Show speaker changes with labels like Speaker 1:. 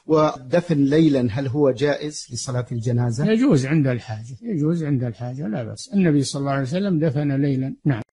Speaker 1: ودفن ليلا هل هو جائز لصلاة الجنازة؟
Speaker 2: يجوز عند الحاجة، يجوز عند الحاجة لا بأس. النبي صلى الله عليه وسلم دفن ليلا. نعم.